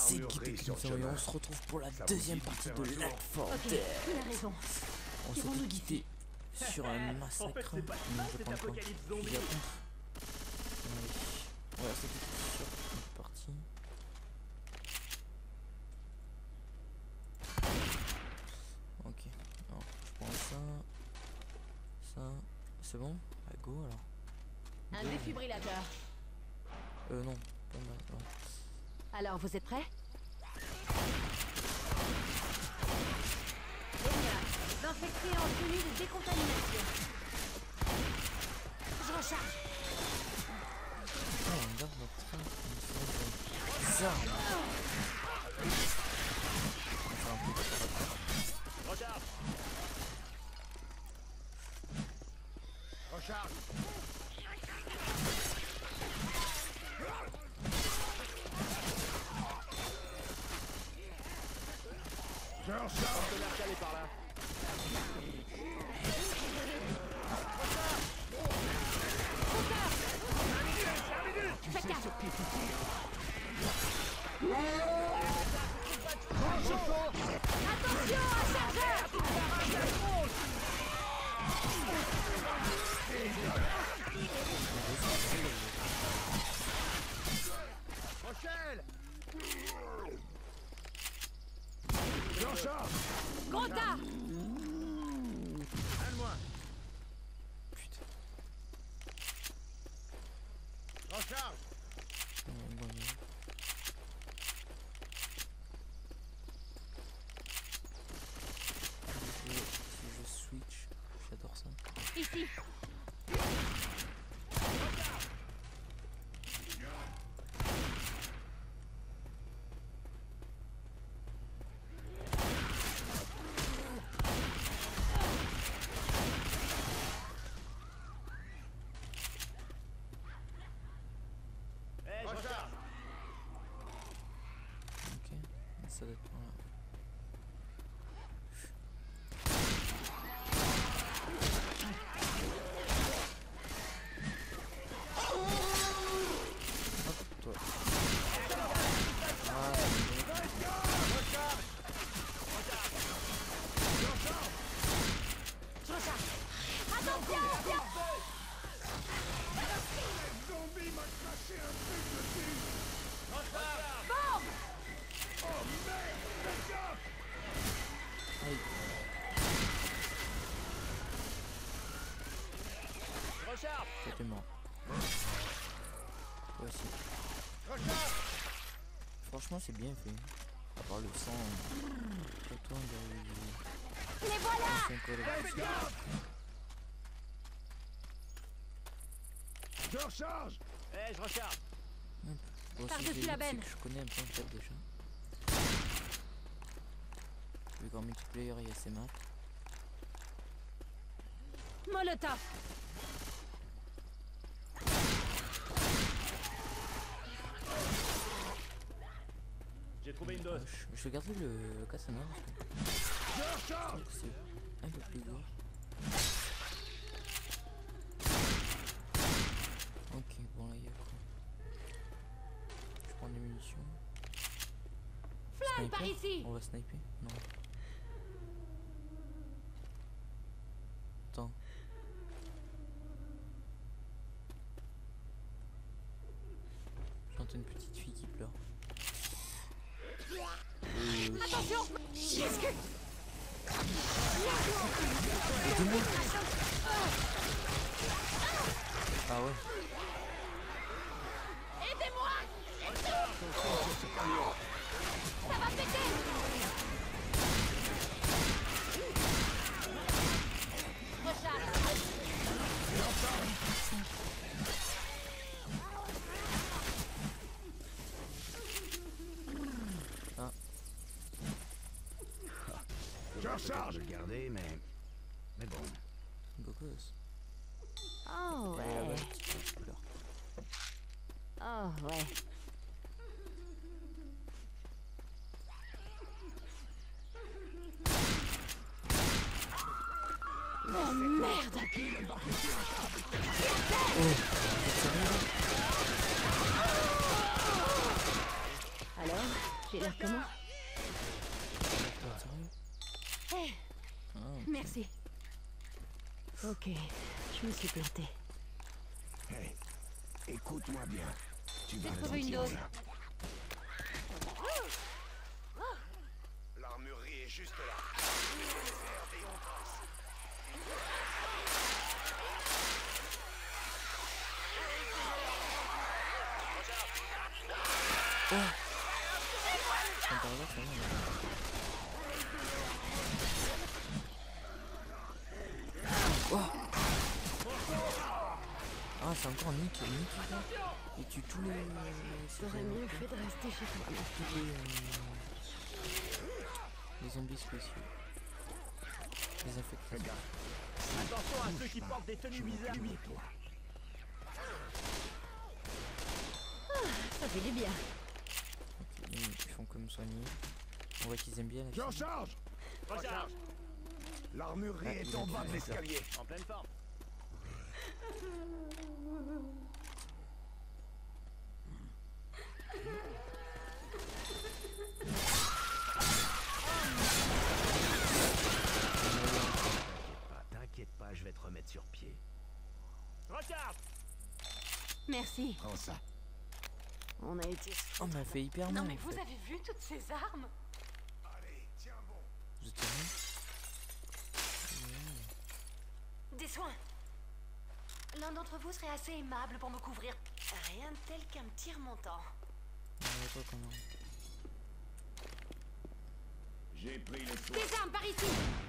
c'est Guitec et on se retrouve pour la deuxième partie de Left 4 Dead. Il a raison. On Ils vont nous s'était quitté sur un massacre. En fait, c'est pas ça, je cette pense pas. apocalypse zombie. Fusil à pompe. Ouais, on s'était quitté sur une partie. Ok, alors je prends ça, c'est bon? Ah, go alors. Un défibrillateur. Non, pas mal, non. Alors, vous êtes prêts? Génial. D'infecter en tenue de décontamination. Je recharge. Oh, on garde notre train. Ça. On fait un peu de rapport. Recharge. Recharge. Partenaire calé par là. Faites gaffe. Attention à chargeur. Rochelle. Jean-Charles. Gros tas. Un de moins. Putain. Recharge. Si je switch, j'adore ça. Ici. Eh, recharge. Ok, ça doit être par là. Hop, toi. Ah, Je recharge. Attention. Zombie m'a craché un truc dessus. Recharge. Bombe. Oh merde. Fais gaffe. aïe. Recharge. T'es mort. Toi aussi. Recharge. Franchement, c'est bien fait. À part le sang. Retourne de. Les voilà. Fais gaffe. Je recharge. Eh, je recharge. Par-dessus la benne. Je connais un peu en fait déjà. Vu qu'en multiplayer il y a ces maps. Molotov. J'ai trouvé une dose. Je vais garder le cassonade Je parce recharge. que c'est un peu plus lourd. Ok, bon là il y a quoi? Je prends des munitions. Flingue par Sniper? ici. On va sniper? Non. Attends. J'entends une petite fille qui pleure. Attention. Discute. Aidez-moi! Ah ouais. Aidez-moi. Ça va péter. Recharge. Ah. Je recharge. Le garder, mais bon. Gokos. Oh Elle est là-bas, ouais. une petite fille qui pleure. Oh ouais. Oh merde. Alors, J'ai l'air comment? Hé, Ah, ok. merci. Ok, je me suis plantée. Hey, écoute-moi bien. Tu vas J'ai le trouvé une sentir dose. bien. L'armurerie est juste là. Réserve et on passe. Ça me paraît pas, ça va. Oh. Ah, c'est encore Nick là. Il tue tous les... J'aurais mieux fait de rester chez toi. Tous les zombies spéciaux. Les infectés. Attention à ceux qui portent des tenues bizarres. Ça fait du bien. Ok, ils font comme soigner. On voit qu'ils aiment bien la J'en fille. charge. Recharge. L'armurerie Ah, est ils en ont bas de fait ça. l'escalier. En pleine forme. T'inquiète pas, je vais te remettre sur pied. Recharge. Merci. Prends ça. On a été... Oh, mais elle fait hyper Non mal mais en vous fait. avez vu toutes ces armes? Allez, tiens bon. Vous êtes sérieux? Des soins. L'un d'entre vous serait assez aimable pour me couvrir. Rien de tel qu'un petit remontant. Ouais, quoi, comment? J'ai pris le soin. Des armes par ici.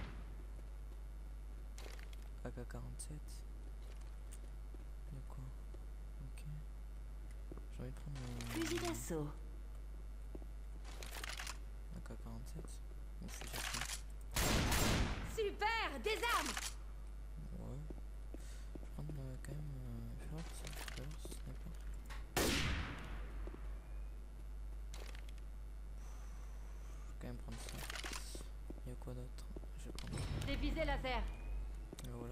AK-47. De quoi? Ok. J'ai envie de prendre Fusil d'assaut. AK-47. Mon fusil d'assaut. Super. Des armes. Ouais. Je vais prendre quand même... je vais voir si tout à l'heure ce sniper. Je vais quand même prendre ça. Il y a quoi d'autre? Je vais prendre... Des visées laser. Et voilà.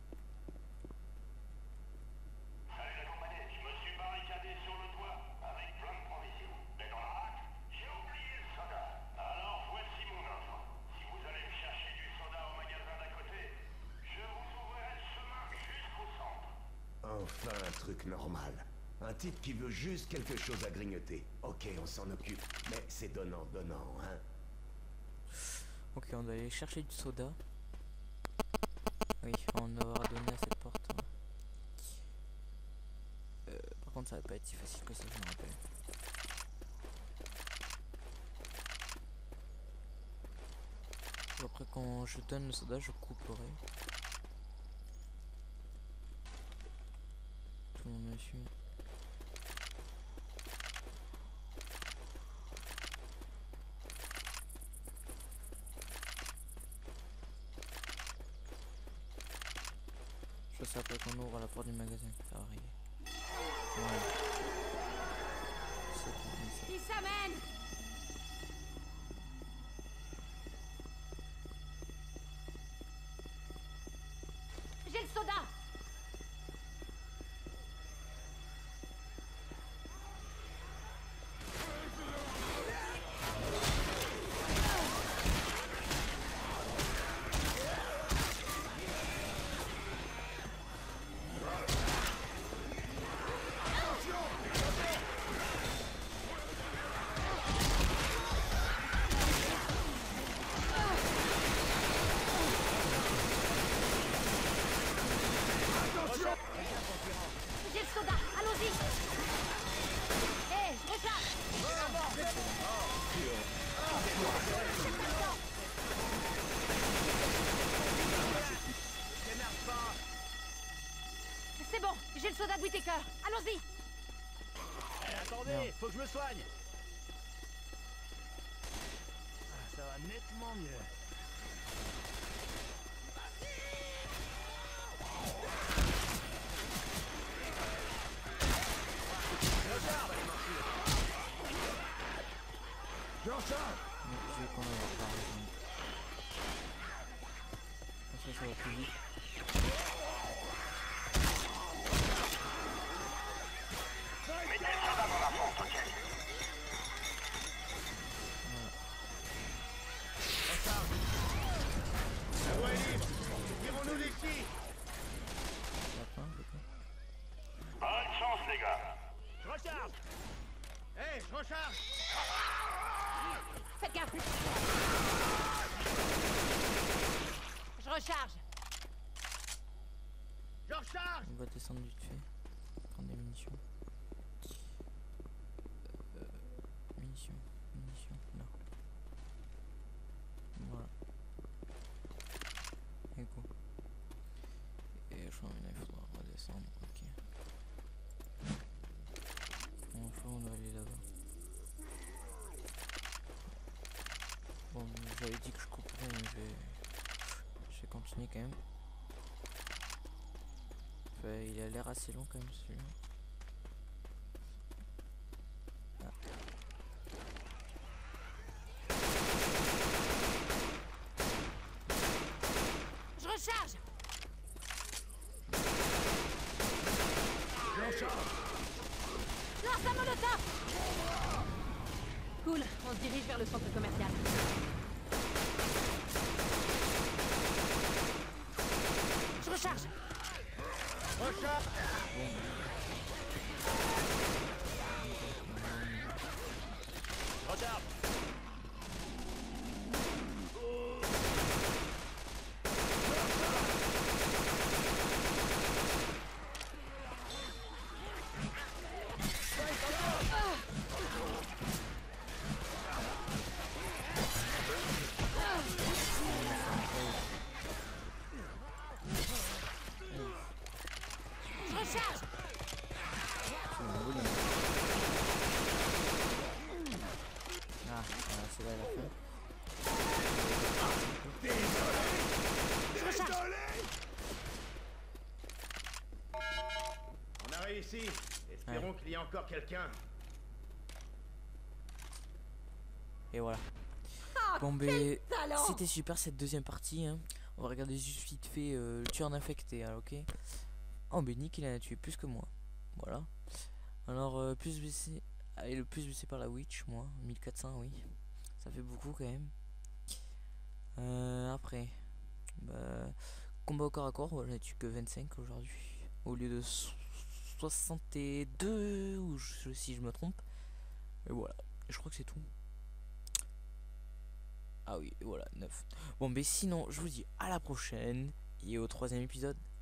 Allez, la compagnie, je me suis barricadé sur le toit avec plein de provisions. Mais dans la raque, j'ai oublié le soda. Alors voici mon offre. Si vous allez me chercher du soda au magasin d'à côté, je vous ouvrirai le chemin jusqu'au centre. Enfin un truc normal. Un type qui veut juste quelque chose à grignoter. Ok, on s'en occupe. Mais c'est donnant, hein. Ok, on doit aller chercher du soda. Oui, on aura donné à cette porte. Par contre, ça va pas être si facile que ça, je me rappelle. Après, quand je donne le soda, je couperai. Tout le monde me suit. Je fais ça après qu'on ouvre la porte du magasin. Ça va arriver. Ouais. C'est bon, c'est- Il s'amène. J'ai le soda. J'ai le soda. Allons-y. Hé, je recharge. C'est bon, j'ai le soda de Whittaker. Allons-y. Eh, attendez, faut que je me soigne. Ah, ça va nettement mieux. J'en charge. Mais je vais quand même avoir pas raison. Ça va plus vite. Mettez le soda dans la porte, ok? recharge. Je recharge. On va descendre vite fait. Prendre des munitions. Munitions, là. Voilà. Et quoi? Et je crois qu'il faudra redescendre. Ok. Enfin, on va aller là-bas. Bon, j'avais dit que je couperais, mais je vais continuer quand même. Enfin, il a l'air assez long quand même celui-là. Ah. Je recharge. Lance un molotov. Cool, on se dirige vers le centre commercial. Je recharge. Recharge. Regarde. Je recharge. Ah, voilà, c'est là la fin. Je recharge. On a réussi. Espérons qu'il y ait encore quelqu'un. Et voilà. Ah, Bon, quel talent. c'était super cette deuxième partie. Hein. On va regarder juste vite fait le tueur d'infecté, ok. Oh, mais Nick il en a tué plus que moi. Voilà. Alors, plus blessé. Allez, le plus blessé par la witch, moi. 1400, oui. Ça fait beaucoup quand même. Après. Bah, combat au corps à corps, j'en ai tué que 25 aujourd'hui. Au lieu de 62, ou si je me trompe. Et voilà. Je crois que c'est tout. Ah oui, voilà, 9. Bon, mais sinon, je vous dis à la prochaine et au 3e épisode.